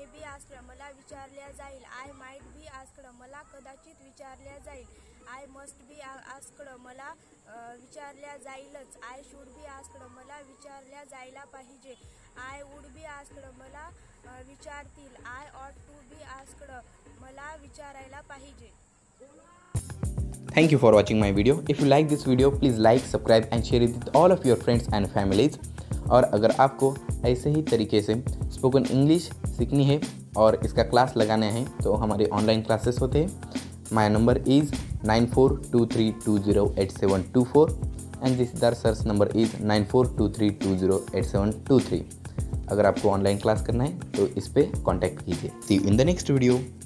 Be asked मला विचारल्या जाईल. आय माइट बी आस्क्ड मला कदाचित विचारल्या जाईल. आय मस्ट बी आस्क्ड मला विचारल्या जाईलच. आय शुड बी आस्क्ड मला विचारल्या जायला पाहिजे. आय वुड बी आस्क्ड मला विचारतील. आय ऑट टू बी आस्क्ड मला विचारायला पाहिजे. Thank you for watching my video. If you like this video, please like, subscribe and share it with all of your friends and families. और अगर आपको ऐसे ही तरीके से स्पोकन इंग्लिश सीखनी है और इसका क्लास लगाना है तो हमारे ऑनलाइन क्लासेस होते हैं. My number is 9423208724 and this Siddharth sir's number is 9423208723. अगर आपको ऑनलाइन क्लास करना है तो इस पर कॉन्टैक्ट कीजिए. See you in the next video.